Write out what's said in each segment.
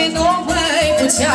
nu mai putea.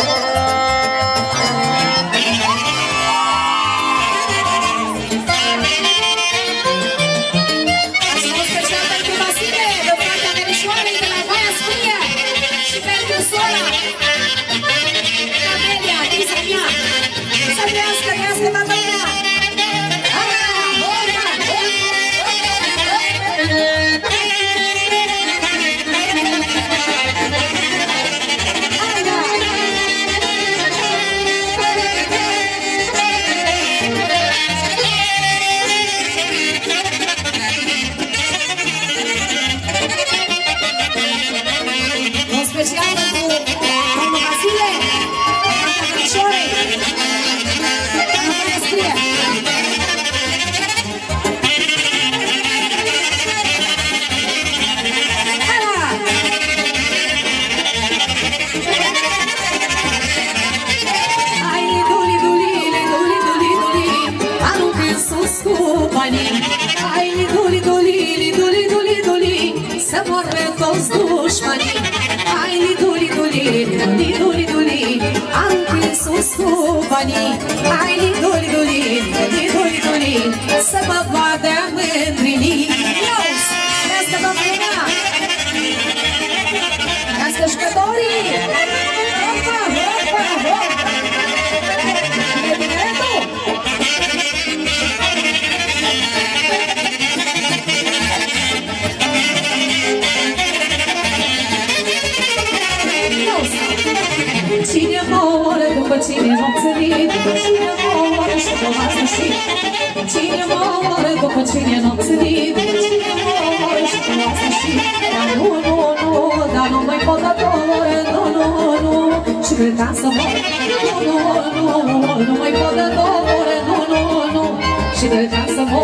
Să moară toți dușmanii. Hai, liduli, duli, liduli, duli, duli, am prins sus cu banii. Hai, liduli, duli, liduli, duli, duli, să mă vadă mândrinii. Ios, trească băbâna, trească jucătorii. Hopa, hopa, hopa. E binetul? Cine mă omoară după cine m-am țărit, cine mă omoară și că m-a sfârșit. Cine mă omoară după cine m-am țărit, cine mă omoară și că m-a sfârșit. Dar nu, nu, nu, dar nu mai pot da doar, nu, nu, nu, și credeam să mor. Nu, nu, nu, nu mai pot da doar, nu, nu, nu, și credeam să mor.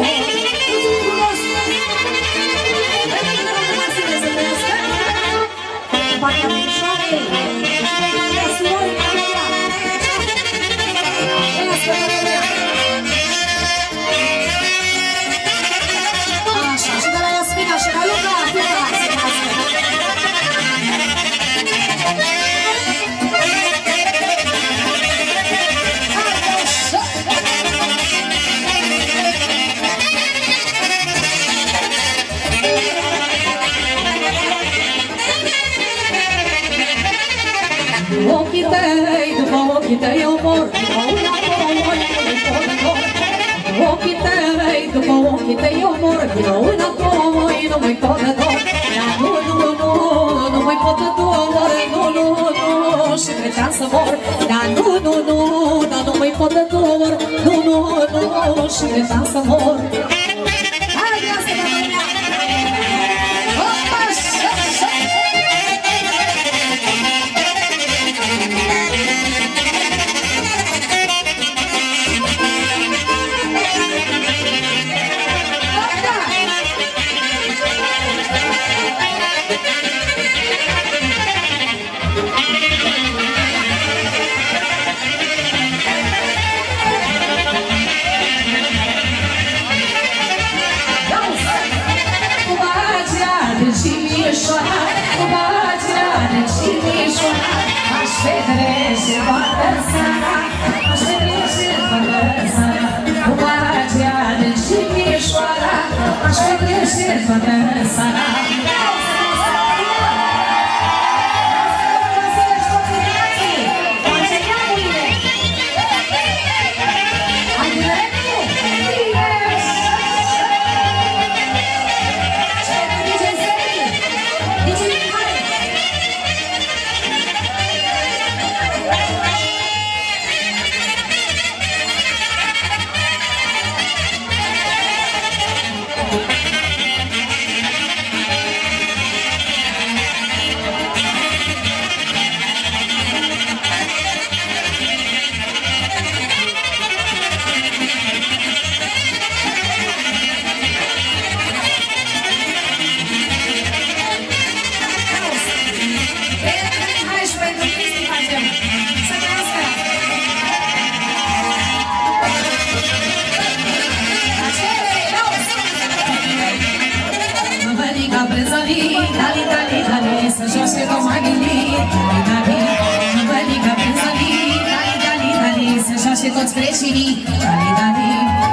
Partea mișoarei. Așa, și de la Iasmina și la Luca, ochii tăi, după ochii tăi eu mor, după una, două, moi, ochii tăi, după ochii tăi eu mor, după una, două, moi, nu mai pot de două. Nu, nu, nu, nu mai pot de două, nu, nu, nu, și credeam să mor. Dar nu, nu, nu, dar nu mai pot de două, nu, nu, nu, și credeam să mor. Hai, asta e la mea! Opa, așa, așa! să joace romanii. Dali, bălica pânzali. Dali, dali, dali, să joace toți creștinii. Dali, dali,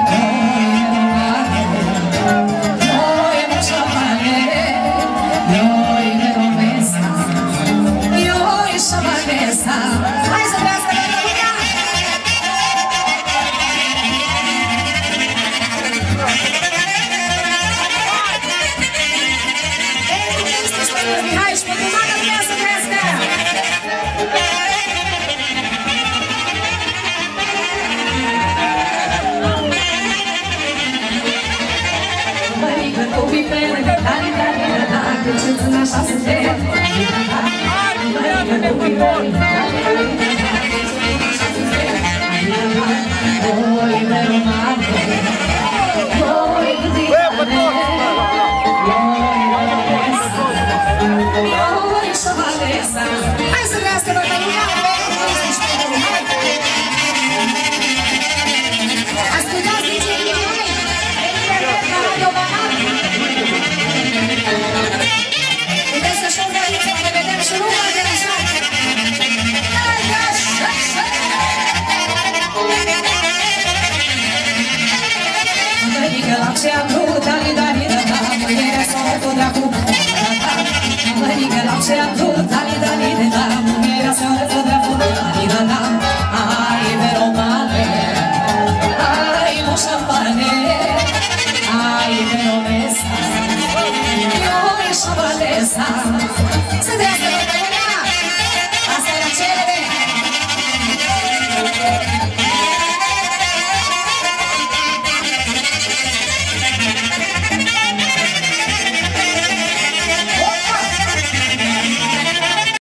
noi e mușa mare, noi e romesa, noi e șabanesa. Hai să trească toată lumea! Hai și pentru toată lumea să trească! Mărică cu pipere, dali, dali, dali, crăciuță în așa suntem. Mărică cu pipere, dali, dali, dali, crăciuță în așa suntem. Voi de romane, voi de diane, voi șabalesa. Hai să trească toată lumea! Ascultați din ce noi! Internet la Radio Banat! Puteți să știu să ne vedem și lumea de la șat! Hai, așa, așa! Mărică la ce am vrut, dali, dali, da, da, mângherea s-o cu dracu, mărică la ce am vrut, dali, dali, da, mângherea s-o cu dracu, dali, da, da, ai veromane, ai moșapane, ai veromesa, eu e șabalesa, să trească toată lumea, asta era cerere.